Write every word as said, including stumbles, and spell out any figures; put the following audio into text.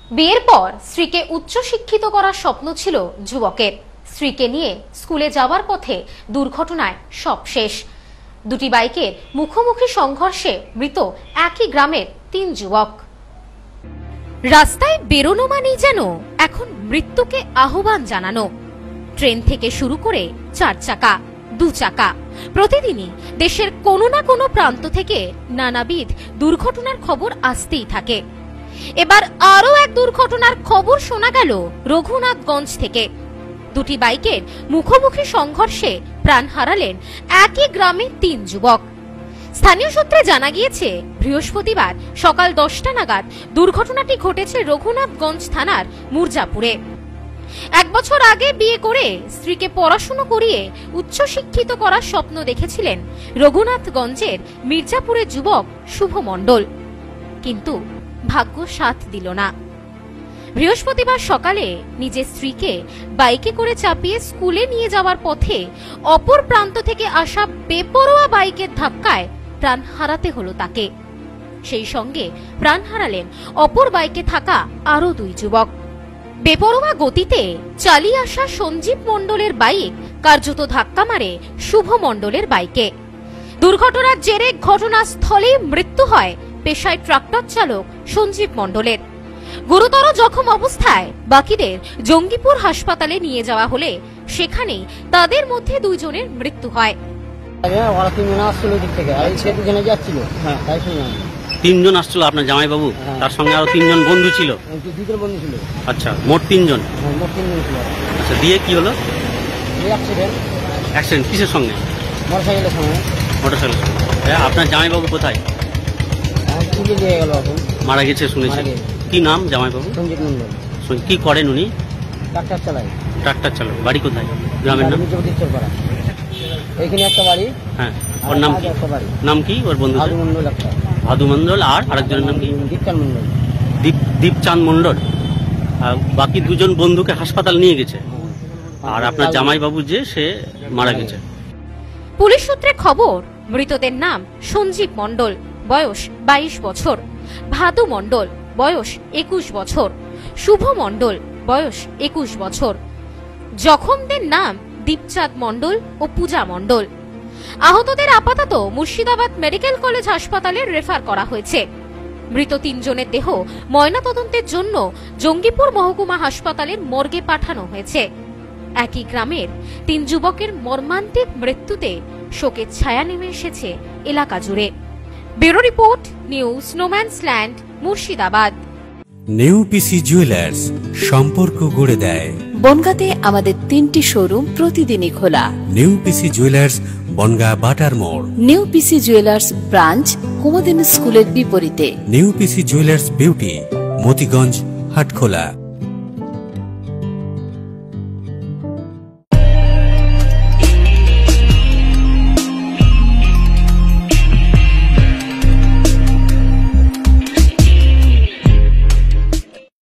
বিয়ের পর স্ত্রীকে উচ্চশিক্ষিত করার স্বপ্ন ছিল যুবকের। স্ত্রীকে নিয়ে স্কুলে যাওয়ার পথে দুর্ঘটনায় সব শেষ। দুটি বাইকের মুখোমুখি সংঘর্ষে মৃত একই গ্রামের তিন যুবক। রাস্তায় বেরোনো মানেই যেন এখন মৃত্যুকে আহ্বান জানানো। ট্রেন থেকে শুরু করে চার চাকা, দু চাকা, প্রতিদিনই দেশের কোনো না কোনো প্রান্ত থেকে নানাবিধ দুর্ঘটনার খবর আসতেই থাকে। এবার আরো এক দুর্ঘটনার খবর শোনা গেল রঘুনাথগঞ্জ থেকে। দুটি বাইকের মুখোমুখি সংঘর্ষে প্রাণ হারালেন একই গ্রামের তিন যুবক। স্থানীয় সূত্রে জানা গিয়েছে, বৃহস্পতিবার সকাল দশটা নাগাদ দুর্ঘটনাটি ঘটেছে রঘুনাথগঞ্জ থানার মুরজাপুরে। এক বছর আগে বিয়ে করে স্ত্রীকে পড়াশোনা করিয়ে উচ্চশিক্ষিত করার স্বপ্ন দেখেছিলেন রঘুনাথগঞ্জের মির্জাপুরের যুবক শুভ মণ্ডল, কিন্তু ভাগ্য সাথ দিল না। বৃহস্পতিবার সকালে নিজের স্ত্রীকে বাইকে করে চাপিয়ে স্কুলে নিয়ে যাওয়ার পথে অপর প্রান্ত থেকে আসা বেপরোয়া বাইকের ধাক্কায় প্রাণ হারাতে হলো তাকে। সেই সঙ্গে প্রাণ হারালেন অপর বাইকে থাকা আরো দুই যুবক। বেপরোয়া গতিতে চালিয়ে আসা সঞ্জীব মণ্ডলের বাইক কার্যত ধাক্কা মারে শুভ মণ্ডলের বাইকে। দুর্ঘটনার জেরে ঘটনাস্থলেই মৃত্যু হয় পেশায় ট্রাক্টর চালক সঞ্জীব মণ্ডলের। গুরুতর জখম অবস্থায় বাকিদের জঙ্গিপুর হাসপাতালে নিয়ে যাওয়া হলে সেখানেই তাদের মধ্যে দুইজনের মৃত্যু হয়। তিনজন আসছিল আপনার জামাইবাবু, তার সঙ্গে আরো তিনজন বন্ধু ছিল। আচ্ছা, মোট তিনজন। আচ্ছা, দিয়ে কি হলো? অ্যাক্সিডেন্ট কিসের সঙ্গে? মোটরসাইকেলের সঙ্গে। মোটরসাইকেলের সঙ্গে। আপনার জামাইবাবু কোথায়? মারা গেছে শুনেছি। কি নাম জামাইবাবু? সঞ্জীব মণ্ডল। কি করেন উনি? ট্রাক্টর চালায়। ট্রাক্টর চালায়। বাড়ি কোথায়? গ্রামের নাম? এইখানে একটা বাড়ি। হ্যাঁ, ওর নাম কি? নাম কি ওর বন্ধু? ভাদু মণ্ডল একটা। ভাদু মণ্ডল। আর আরেকজনের নাম কি? দীপচাঁদ মণ্ডল। দীপ দীপচাঁদ মণ্ডল। আর বাকি দুজন বন্ধুকে হাসপাতাল নিয়ে গেছে। আর আপনার জামাইবাবু যে সে মারা গেছে। পুলিশ সূত্রে খবর, মৃতদের নাম সঞ্জীব মণ্ডল, বয়স বাইশ বছর, ভাদু মণ্ডল, বয়স একুশ বছর, শুভ মণ্ডল, বয়স একুশ বছর। জখমদের নাম দীপচাঁদ মণ্ডল ও পূজা মণ্ডল। আহতদের আপাতত মুর্শিদাবাদ মেডিকেল কলেজ হাসপাতালে রেফার করা হয়েছে। মৃত তিনজনের দেহ ময়নাতদন্তের জন্য জঙ্গিপুর মহকুমা হাসপাতালের মর্গে পাঠানো হয়েছে। একই গ্রামের তিন যুবকের মর্মান্তিক মৃত্যুতে শোকের ছায়া নেমে এসেছে এলাকা জুড়ে। Bureau report, news no man's land, Murshidabad. নেউপিসি জুয়েলার্স, সম্পর্ক গড়ে দেয়। বনগাঁতে আমাদের তিনটি শোরুম প্রতিদিনই খোলা। নেউপিসি জুয়েলার্স, বনগাঁ বাটার মোড়। নেউপিসি জুয়েলার্স ব্রাঞ্চ, কুমুদিনী স্কুলের বিপরীতে। নেউপিসি জুয়েলার্স বিউটি, মতিগঞ্জ, হাটখোলা।